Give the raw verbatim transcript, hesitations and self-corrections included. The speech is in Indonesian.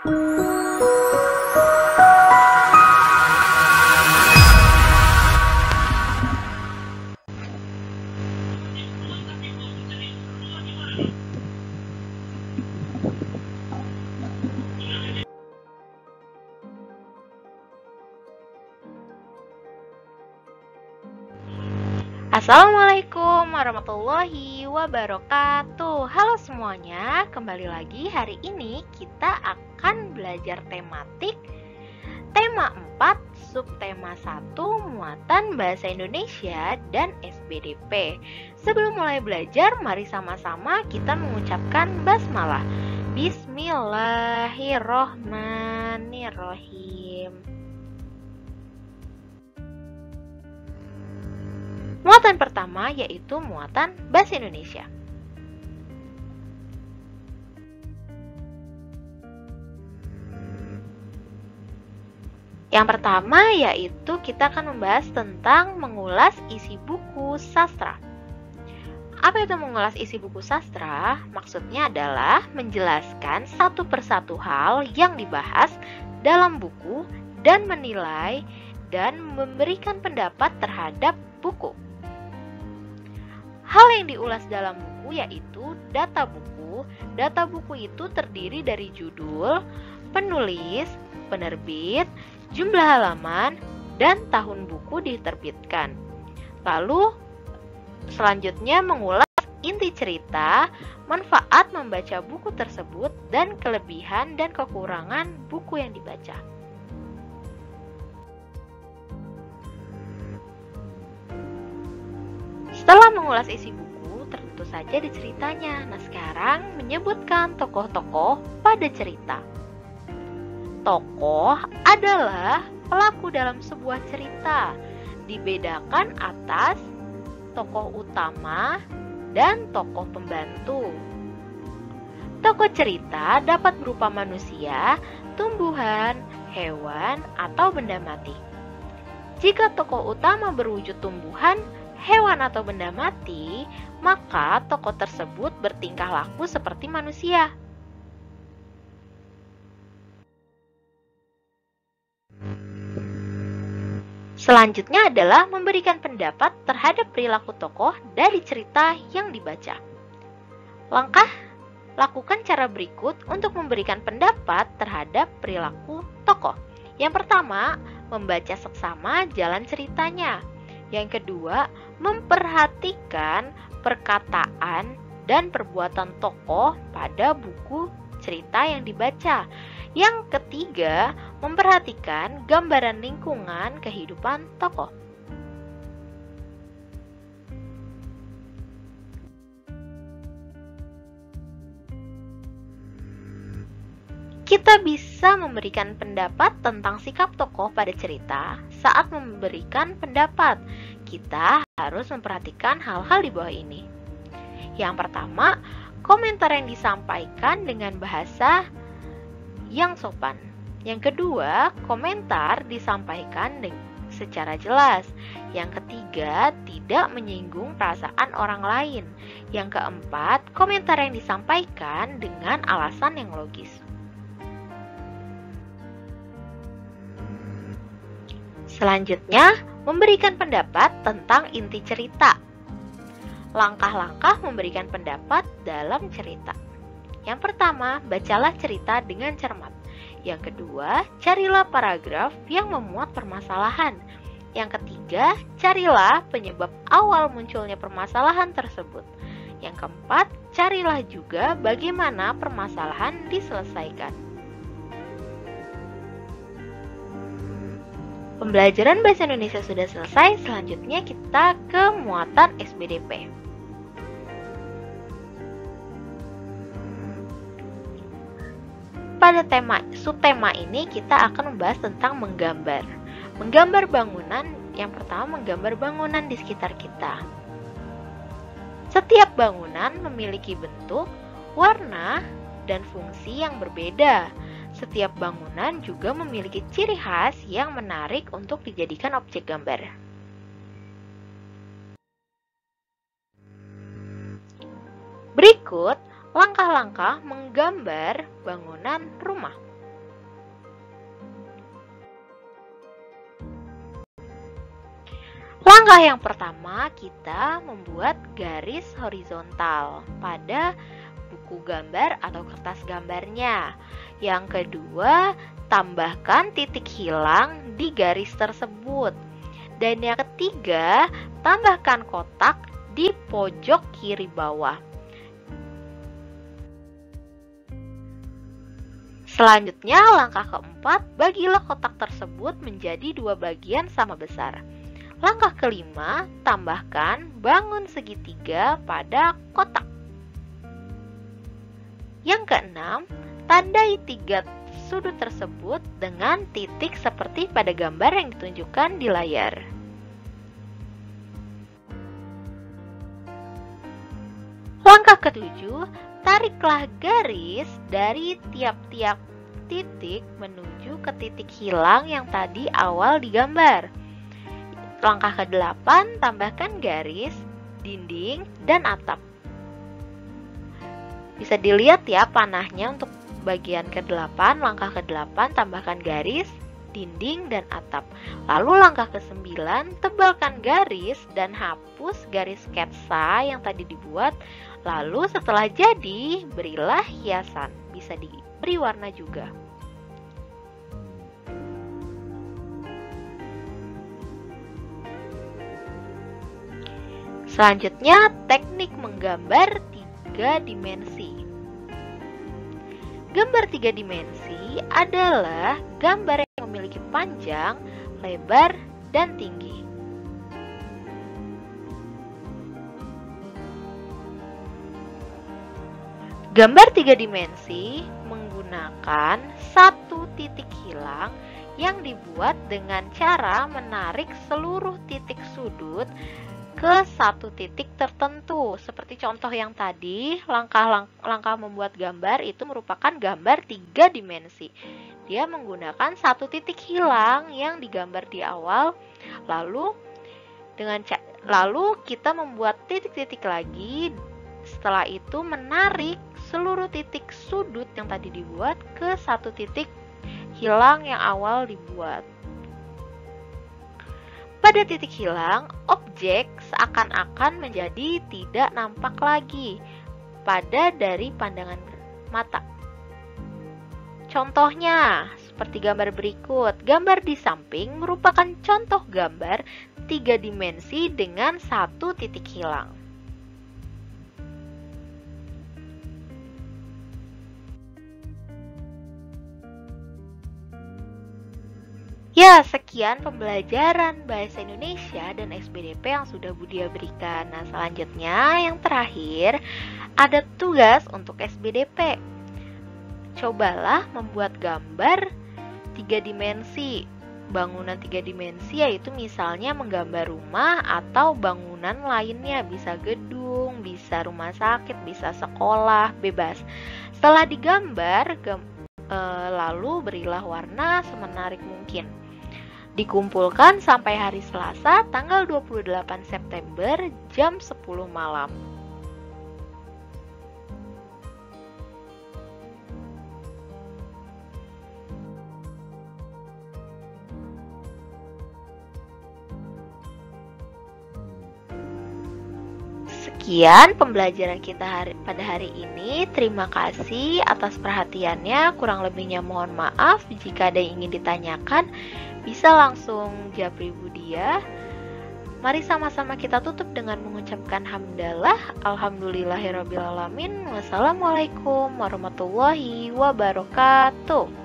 Assalamualaikum warahmatullahi wabarakatuh. Halo semuanya, kembali lagi. Hari ini kita akan belajar tematik tema empat, subtema satu, muatan bahasa Indonesia dan S B D P. Sebelum mulai belajar, mari sama-sama kita mengucapkan basmalah. Bismillahirrohmanirrohim. Muatan pertama yaitu muatan bahasa Indonesia. Yang pertama yaitu kita akan membahas tentang mengulas isi buku sastra. Apa itu mengulas isi buku sastra? Maksudnya adalah menjelaskan satu persatu hal yang dibahas dalam buku dan menilai dan memberikan pendapat terhadap buku. Hal yang diulas dalam buku yaitu data buku. Data buku itu terdiri dari judul, penulis, penerbit, jumlah halaman, dan tahun buku diterbitkan. Lalu selanjutnya mengulas inti cerita, manfaat membaca buku tersebut, dan kelebihan dan kekurangan buku yang dibaca. Setelah mengulas isi buku, tentu saja diceritanya. Nah, sekarang menyebutkan tokoh-tokoh pada cerita. Tokoh adalah pelaku dalam sebuah cerita. Dibedakan atas tokoh utama dan tokoh pembantu. Tokoh cerita dapat berupa manusia, tumbuhan, hewan, atau benda mati. Jika tokoh utama berwujud tumbuhan, hewan atau benda mati, maka tokoh tersebut bertingkah laku seperti manusia. Selanjutnya adalah memberikan pendapat terhadap perilaku tokoh dari cerita yang dibaca. Langkah, lakukan cara berikut untuk memberikan pendapat terhadap perilaku tokoh. Yang pertama, membaca seksama jalan ceritanya. Yang kedua, memperhatikan perkataan dan perbuatan tokoh pada buku cerita yang dibaca. Yang ketiga, memperhatikan gambaran lingkungan kehidupan tokoh. Kita bisa memberikan pendapat tentang sikap tokoh pada cerita. Saat memberikan pendapat, kita harus memperhatikan hal-hal di bawah ini. Yang pertama, komentar yang disampaikan dengan bahasa yang sopan. Yang kedua, komentar disampaikan secara jelas. Yang ketiga, tidak menyinggung perasaan orang lain. Yang keempat, komentar yang disampaikan dengan alasan yang logis. Selanjutnya, memberikan pendapat tentang inti cerita. Langkah-langkah memberikan pendapat dalam cerita. Yang pertama, bacalah cerita dengan cermat. Yang kedua, carilah paragraf yang memuat permasalahan. Yang ketiga, carilah penyebab awal munculnya permasalahan tersebut. Yang keempat, carilah juga bagaimana permasalahan diselesaikan. Pembelajaran bahasa Indonesia sudah selesai, selanjutnya kita ke muatan S B D P. Pada tema subtema ini kita akan membahas tentang menggambar. Menggambar bangunan, yang pertama menggambar bangunan di sekitar kita. Setiap bangunan memiliki bentuk, warna, dan fungsi yang berbeda. Setiap bangunan juga memiliki ciri khas yang menarik untuk dijadikan objek gambar. Berikut langkah-langkah menggambar bangunan rumah. Langkah yang pertama, kita membuat garis horizontal pada buku gambar atau kertas gambarnya. Yang kedua, tambahkan titik hilang di garis tersebut. Dan yang ketiga, tambahkan kotak di pojok kiri bawah. Selanjutnya, langkah keempat, bagilah kotak tersebut menjadi dua bagian sama besar. Langkah kelima, tambahkan bangun segitiga pada kotak. Yang keenam, tandai tiga sudut tersebut dengan titik seperti pada gambar yang ditunjukkan di layar. Langkah ketujuh, tariklah garis dari tiap-tiap titik menuju ke titik hilang yang tadi awal digambar. Langkah kedelapan, tambahkan garis, dinding, dan atap. Bisa dilihat ya panahnya untuk bagian kedelapan. Langkah kedelapan, tambahkan garis, dinding, dan atap. Lalu langkah kesembilan, tebalkan garis dan hapus garis sketsa yang tadi dibuat. Lalu setelah jadi, berilah hiasan. Bisa diberi warna juga. Selanjutnya, teknik menggambar tiga dimensi. Gambar tiga dimensi adalah gambar yang memiliki panjang, lebar, dan tinggi. Gambar tiga dimensi menggunakan satu titik hilang yang dibuat dengan cara menarik seluruh titik sudut ke satu titik tertentu. Seperti contoh yang tadi, langkah-langkah membuat gambar itu merupakan gambar tiga dimensi. Dia menggunakan satu titik hilang yang digambar di awal, lalu dengan lalu kita membuat titik-titik lagi. Setelah itu menarik seluruh titik sudut yang tadi dibuat ke satu titik hilang yang awal dibuat. Pada titik hilang, objek seakan-akan menjadi tidak nampak lagi pada dari pandangan mata. Contohnya, seperti gambar berikut. Gambar di samping merupakan contoh gambar tiga dimensi dengan satu titik hilang. Ya, sekian pembelajaran Bahasa Indonesia dan S B D P yang sudah Budia berikan. Nah, selanjutnya yang terakhir ada tugas untuk S B D P. Cobalah membuat gambar tiga dimensi. Bangunan tiga dimensi yaitu misalnya menggambar rumah atau bangunan lainnya. Bisa gedung, bisa rumah sakit, bisa sekolah, bebas. Setelah digambar, gam- e, lalu berilah warna semenarik mungkin. Dikumpulkan sampai hari Selasa tanggal dua puluh delapan September jam sepuluh malam. Sekian pembelajaran kita hari, pada hari ini. Terima kasih atas perhatiannya. Kurang lebihnya mohon maaf. Jika ada yang ingin ditanyakan, bisa langsung japri Budia. Mari sama-sama kita tutup dengan mengucapkan hamdalah. Alhamdulillahirrabbilalamin. Wassalamualaikum warahmatullahi wabarakatuh.